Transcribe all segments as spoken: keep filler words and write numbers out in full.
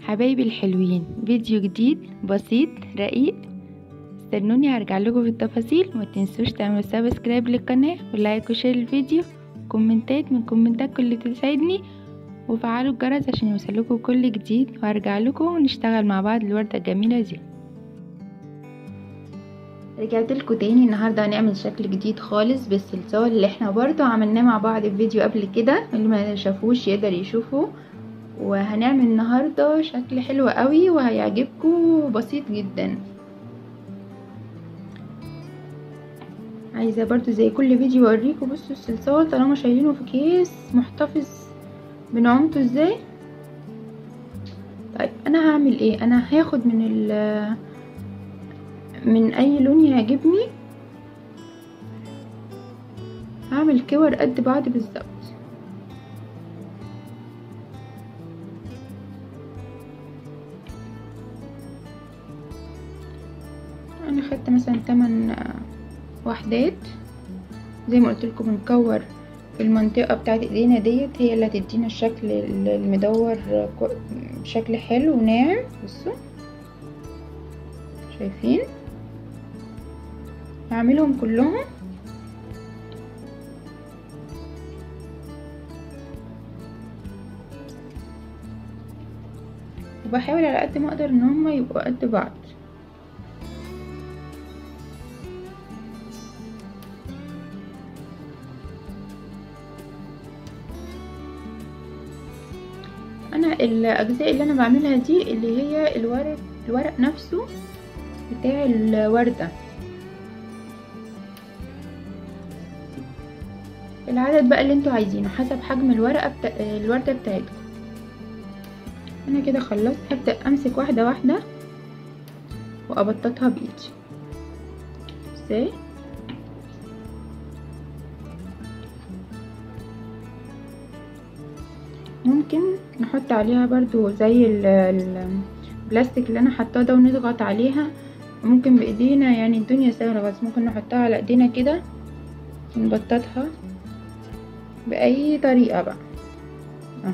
حبايبي الحلوين، فيديو جديد بسيط رقيق. استنوني هرجع لكم في التفاصيل. ما تنسوش تعملوا سبسكرايب للقناه ولايك وشير الفيديو، كومنتات من كومنتاتكم اللي تساعدني، وفعلوا الجرس عشان يوصلكم كل جديد. وهرجع لكم ونشتغل مع بعض الورده الجميله دي. رجعت لكم تاني. النهارده هنعمل شكل جديد خالص بالصلصال اللي احنا برضو عملناه مع بعض في فيديو قبل كده، اللي ما شافوش يقدر يشوفه. وهنعمل النهارده شكل حلو قوي وهيعجبكم، بسيط جدا. عايزه برضو زي كل فيديو اوريكم. بصوا الصلصال طالما شايلينه في كيس محتفظ بنعومته ازاي. طيب انا هعمل ايه؟ انا هاخد من ال من اي لون يعجبني، هعمل كور قد بعض بالظبط. انا خدت مثلا تمن وحدات زي ما قلت لكم. بنكور في المنطقه بتاعت ايدينا ديت، هي اللي هتدينا الشكل المدور بشكل حلو وناعم. بصوا شايفين؟ هعملهم كلهم وبحاول على قد ما اقدر ان هما يبقوا قد بعض. انا الاجزاء اللي انا بعملها دي اللي هي الورق الورق نفسه بتاع الوردة، العدد بقى اللي انتوا عايزينه حسب حجم الورقة بتا... الوردة بتاعتكم. انا كده خلصت. هبدأ امسك واحدة واحدة وابططها بايدي ازاي. ممكن نحط عليها برضو زي البلاستيك اللي انا حطاه ده ونضغط عليها. ممكن بايدينا، يعني الدنيا سهلة، بس ممكن نحطها على ايدينا كده ونبططها باي طريقة بقى. اهو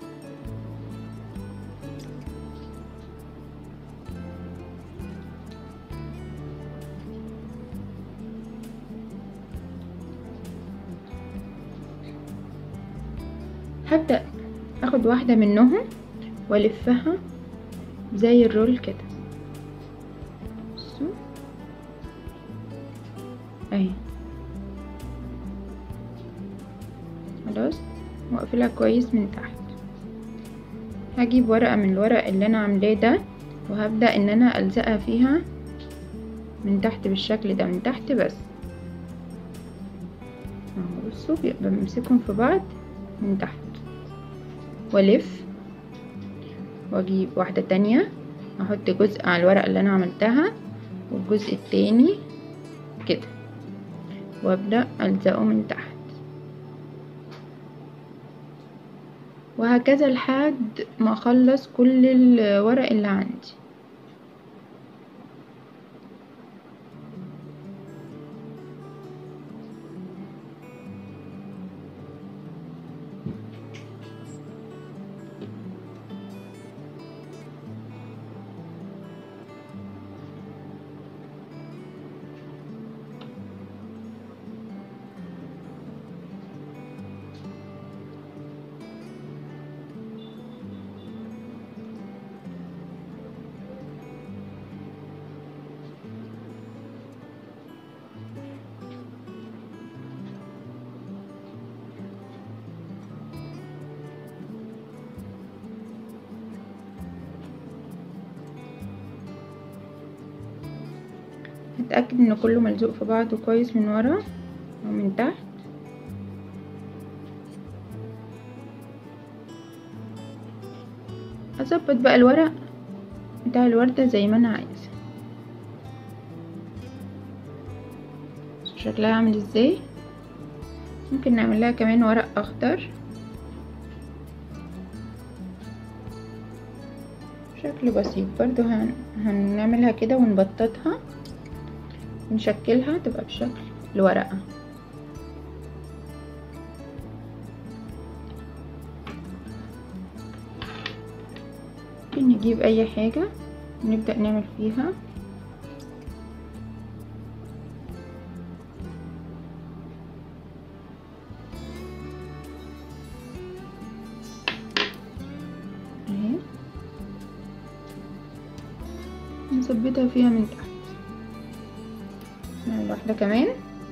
هبدأ اخد واحدة منهم والفها زي الرول كده. بصوا اهي خلاص، واقفلها كويس من تحت. هجيب ورقة من الورق اللي انا عاملاه ده وهبدأ ان انا الزقها فيها من تحت بالشكل ده، من تحت بس. اهو بصوا بمسكهم في بعض من تحت والف، واجيب واحدة تانية احط جزء على الورقة اللي انا عملتها والجزء التاني كده، وابدأ الزقه من تحت، وهكذا لحد ما اخلص كل الورق اللي عندي. هتأكد ان كله ملزوق في بعضه كويس من ورا ومن تحت. هظبط بقى الورق بتاع الوردة زي ما انا عايزة. شكلها عامل ازاي. ممكن نعمل لها كمان ورق اخضر شكل بسيط برضو. هن... هنعملها كده ونبططها ونشكلها تبقى بشكل الورقة. ممكن نجيب اي حاجة نبدأ نعمل فيها. اهي نثبتها فيها من تحت. نعمل واحدة كمان.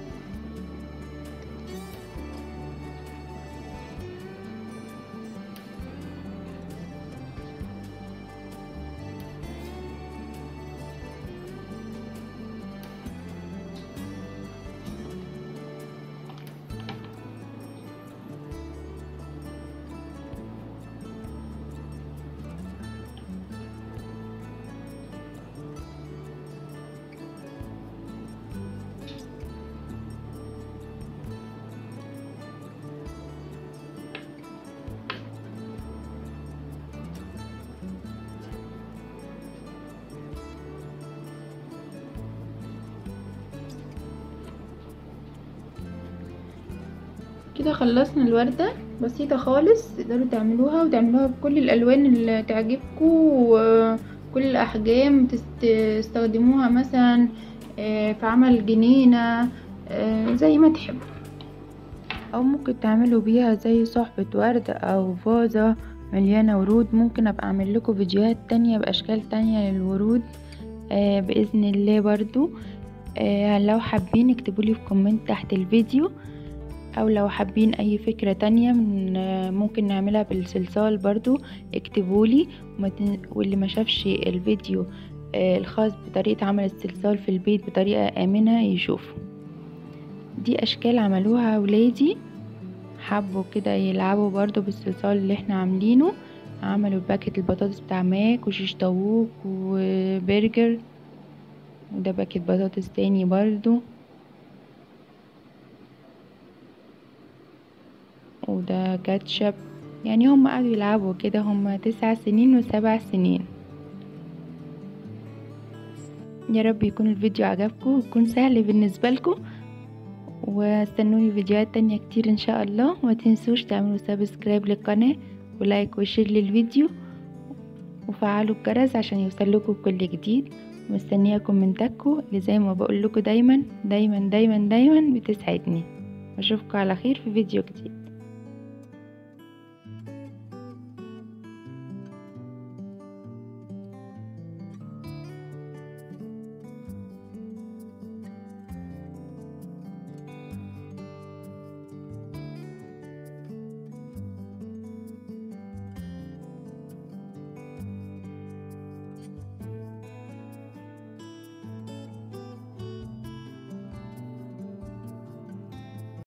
كده خلصنا الوردة، بسيطة خالص، تقدروا تعملوها وتعملوها بكل الالوان اللي تعجبكم وكل الاحجام. تستخدموها مثلا في عمل جنينة زي ما تحبوا، او ممكن تعملوا بيها زي صحبة ورد او فازة مليانة ورود. ممكن ابقى اعمل لكم فيديوهات تانية باشكال تانية للورود باذن الله برضو. لو حابين اكتبولي في كومنت تحت الفيديو، او لو حابين اي فكرة تانية من ممكن نعملها بالصلصال برضو اكتبولي. واللي ما شافش الفيديو الخاص بطريقة عمل الصلصال في البيت بطريقة امنة يشوفه. دي اشكال عملوها ولادي، حبوا كده يلعبوا برضو بالصلصال اللي احنا عاملينه. عملوا باكت البطاطس بتاع ماك وشيش طاووق وبرجر، وده باكت بطاطس تاني برضو، وده كاتشب. يعني هم قعدوا يلعبوا كده، هم تسع سنين وسبع سنين. يا رب يكون الفيديو عجبكم ويكون سهل بالنسبة لكم، واستنوني فيديوهات تانية كتير ان شاء الله. وما تنسوش تعملوا سبسكرايب للقناة ولايك وشير للفيديو وفعلوا الجرس عشان يوصلكوا كل جديد. مستنيه كومنتاتكم اللي زي ما بقول لكم دايما دايما دايما دايما بتسعدني. اشوفكم على خير في فيديو جديد.